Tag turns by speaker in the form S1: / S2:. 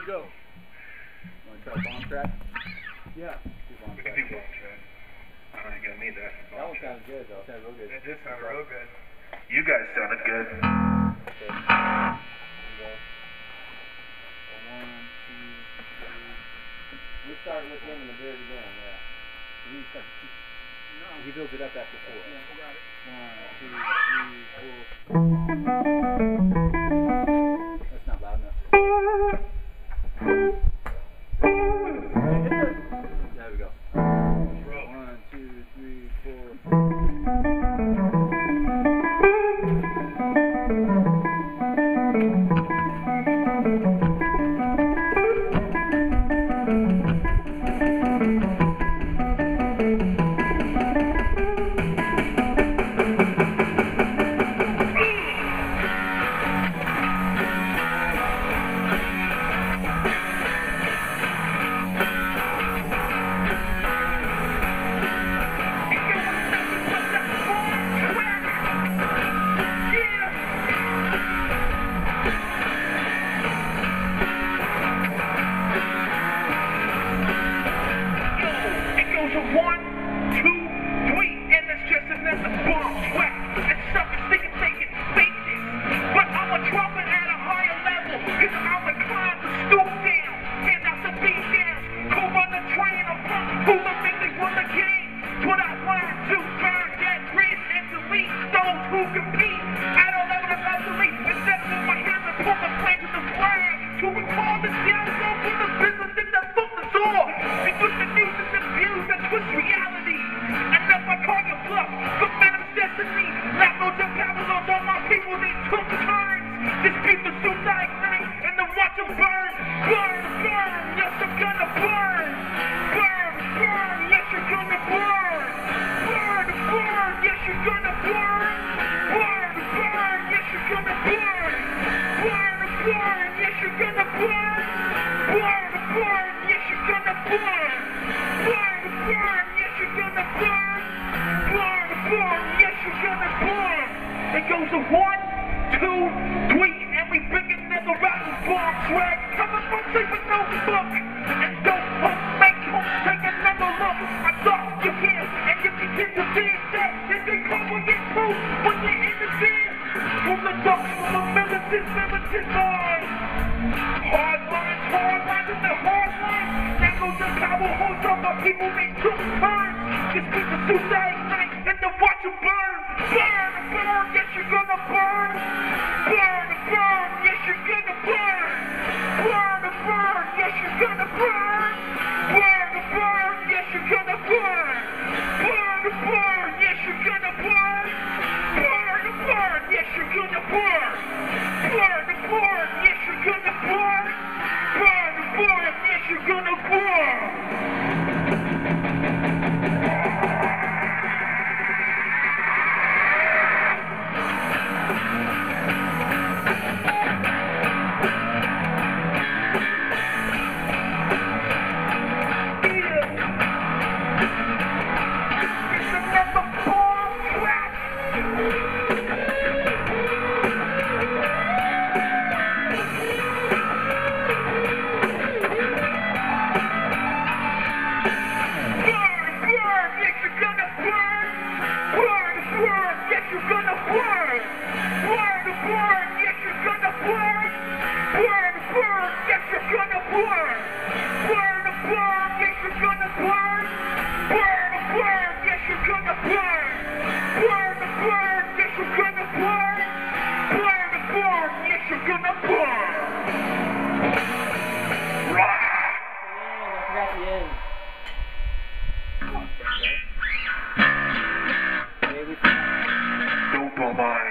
S1: go.
S2: Want to try bomb track?
S1: Yeah.
S3: We can do bomb track. I ain't gonna need that.
S2: That one sounds good though. Sounds real good.
S3: It did sound real good. You guys sounded good.
S2: Okay. Here we go. 1, 2, 3. We start with him in the very beginning, yeah. He starts. No. He builds it up after 4.
S1: Yeah, we got it.
S2: 1, 2, 3, 4. That's not loud enough. There we go. 1, 2, 3, 4.
S4: It goes to 1, 2, 3, and we bring another round of bomb track. Coming from sleep with no book, and don't hope, make hope, take another look. I thought you can, and if you get to see that, then they come and get proof when you're in the den. From the ducks, from the militant line. Hard lines in the hard line. Now goes the power holds up, my people make took turns. Just keep the suicide night, and then watch them burn. Burn, burn, yes you're gonna burn. Burn, burn, yes you're gonna burn. Burn, burn, yes you're gonna burn. Burn, burn, yes you're gonna burn. Burn, burn, yes you're gonna burn. Burn, burn, yes you're gonna burn. Burn, burn, yes you're gonna burn. Burn, burn, yes you're gonna burn.
S3: Dopamine.